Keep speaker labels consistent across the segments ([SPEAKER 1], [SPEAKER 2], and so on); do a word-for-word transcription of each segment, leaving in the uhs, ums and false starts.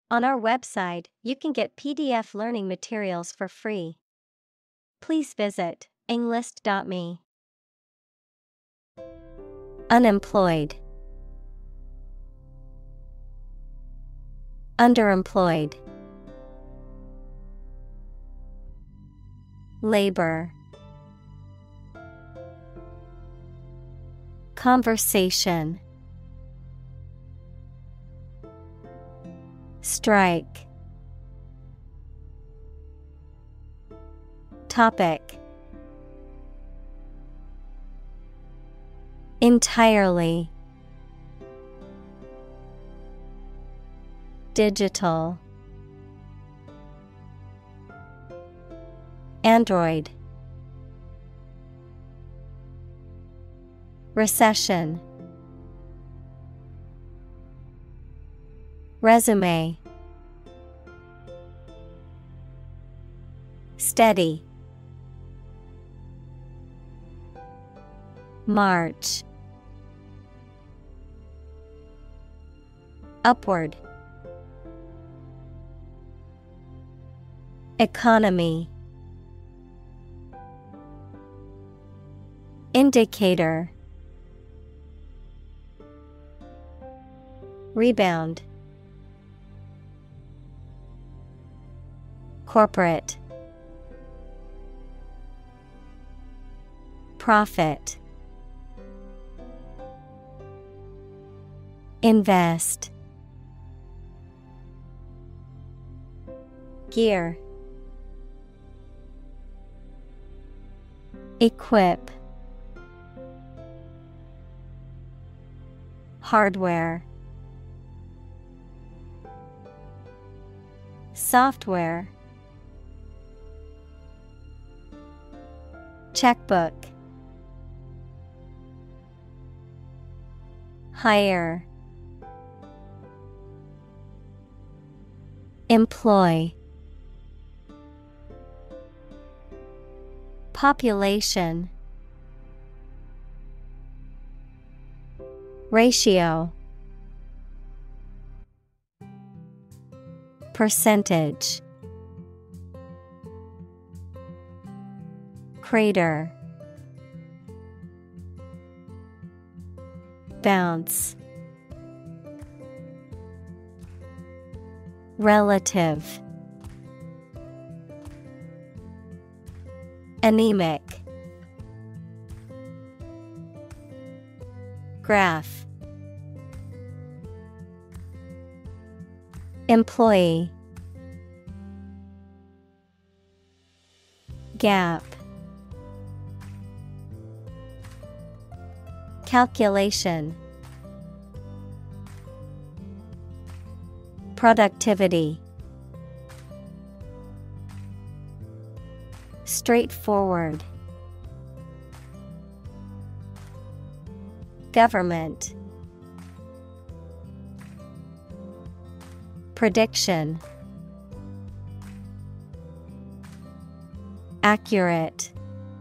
[SPEAKER 1] On our website, you can get P D F learning materials for free. Please visit englist dot me. Unemployed. Underemployed. Labor. Conversation. Strike. Topic. Entirely. Digital. Android. Recession. Resume. Steady. March. Upward. Economy. Indicator. Rebound. Corporate. Profit. Invest. Gear. Equip. Hardware. Software. Checkbook. Hire. Employ. Population. Ratio. Percentage. Crater. Bounce. Relative. Anemic. Graph. Employee. Gap. Calculation. Productivity. Straightforward. Government. Prediction. Accurate.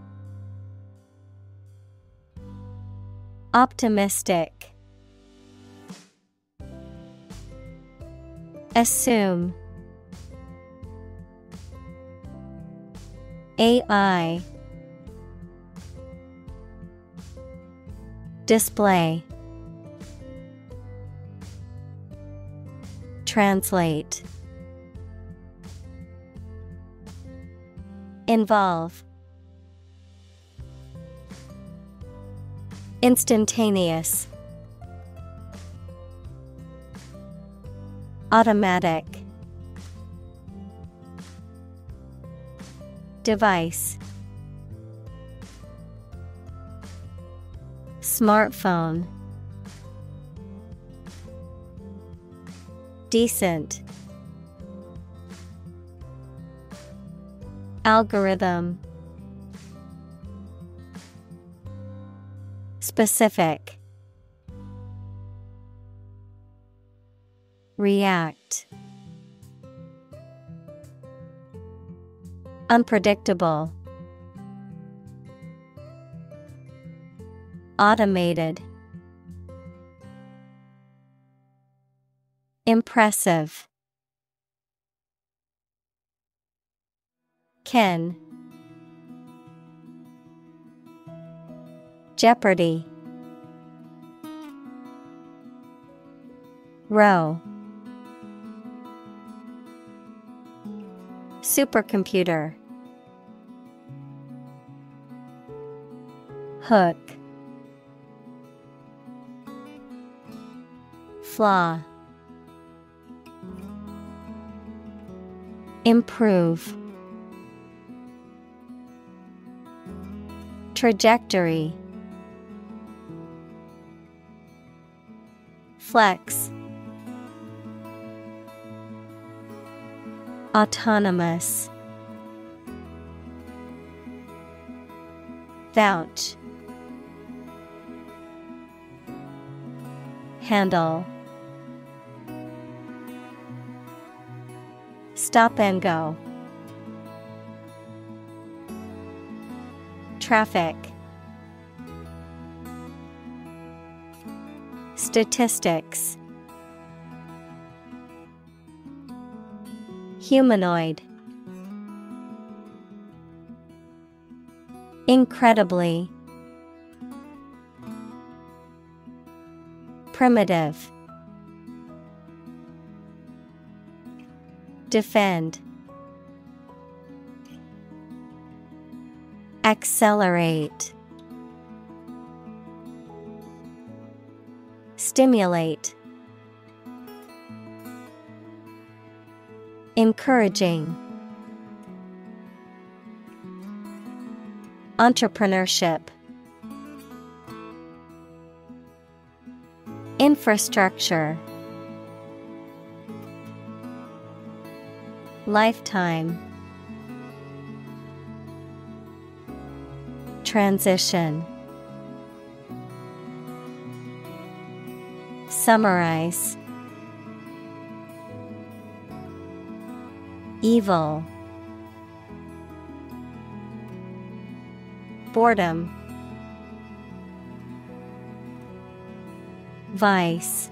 [SPEAKER 1] Optimistic. Assume. A I. Display. Translate. Involve. Instantaneous. Automatic. Device. Smartphone. Decent. Algorithm. Specific. React. Unpredictable. Automated. Impressive. Ken. Jeopardy. Row. Supercomputer. Hook. Flaw. Improve. Trajectory. Flex. Autonomous. Vouch. Handle. Stop and go. Traffic. Statistics. Humanoid. Incredibly. Primitive. Defend. Accelerate. Stimulate. Encouraging. Entrepreneurship. Infrastructure. Lifetime. Transition. Summarize. Evil. Boredom. Vice.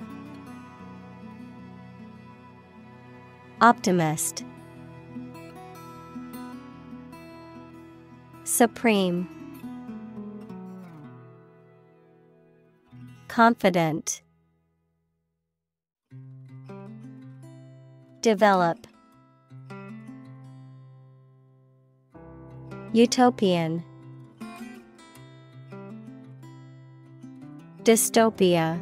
[SPEAKER 1] Optimist. Supreme. Confident. Develop. Utopian. Dystopia.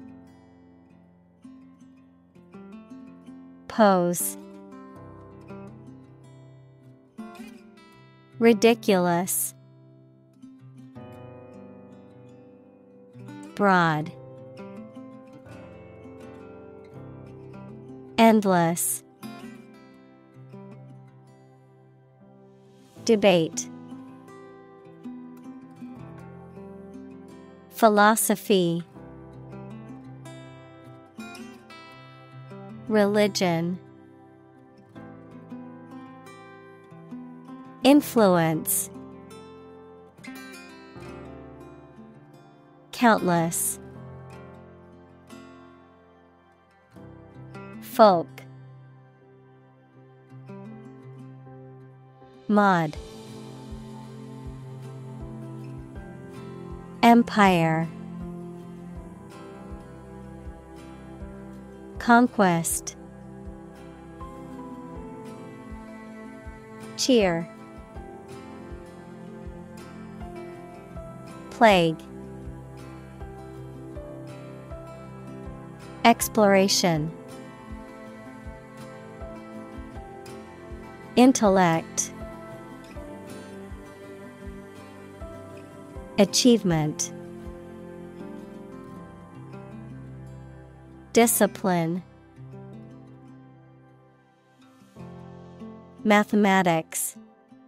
[SPEAKER 1] Pose. Ridiculous. Broad. Endless. Debate. Philosophy. Religion. Influence. Countless. Folk. Mod. Empire. Conquest. Cheer. Plague. Exploration. Intellect. Achievement. Discipline. Mathematics.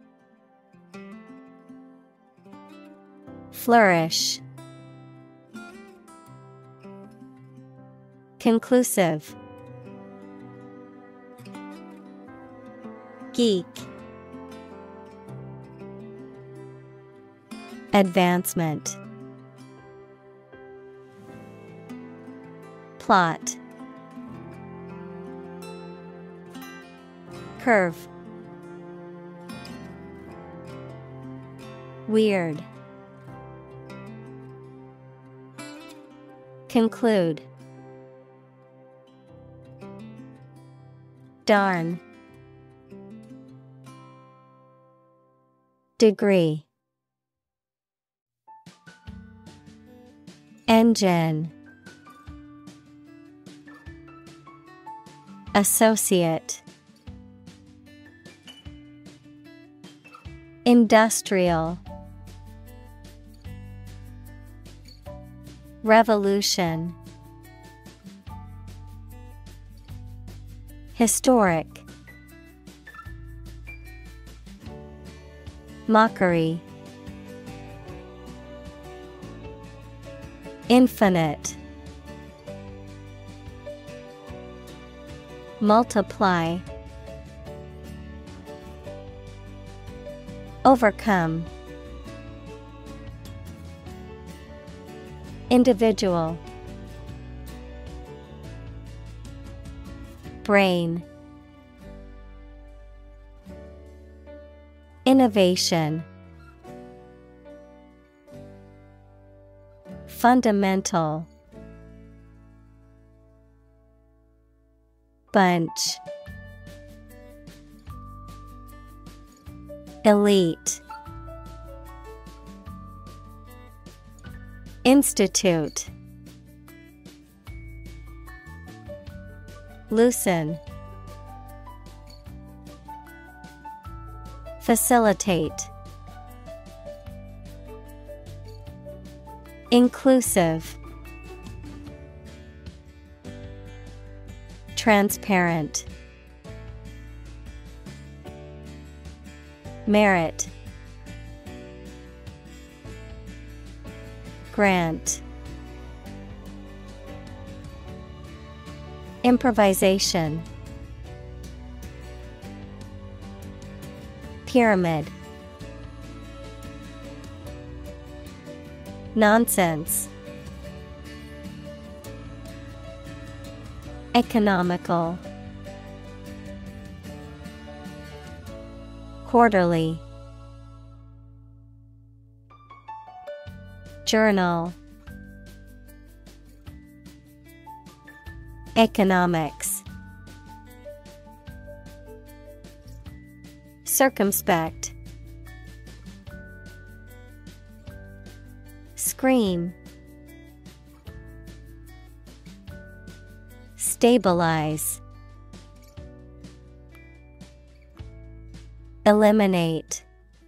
[SPEAKER 1] Flourish. Conclusive. Geek. Advancement. Plot. Curve. Weird. Conclude. Darn. Degree. Engine. Associate. Industrial. Revolution. Historic. Mockery. Infinite. Multiply. Overcome. Individual. Brain. Innovation. Fundamental. Bunch. Elite. Institute. Loosen. Facilitate. Inclusive. Transparent. Merit. Grant. Improvisation. Pyramid. Nonsense. Economical. Quarterly. Journal. Economics. Circumspect. Scream. Stabilize. Eliminate.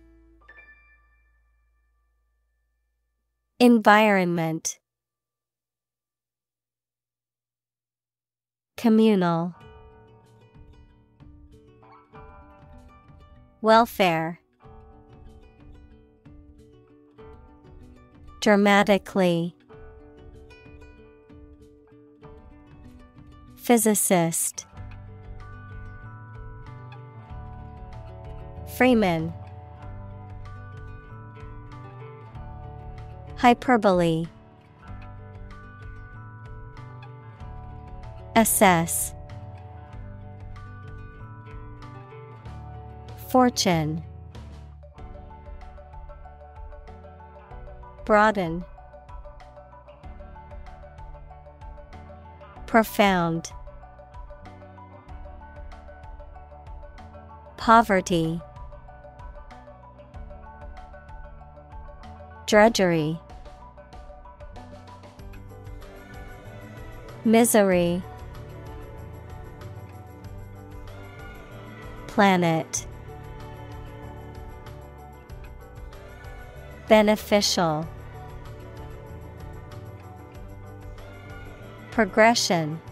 [SPEAKER 1] Environment. Communal. Welfare. Dramatically. Physicist. Freeman. Hyperbole. Assess. Fortune. Broaden. Profound. Poverty. Drudgery. Misery. Planet. Beneficial. Progression.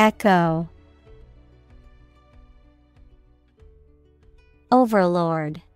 [SPEAKER 1] Echo. Overlord.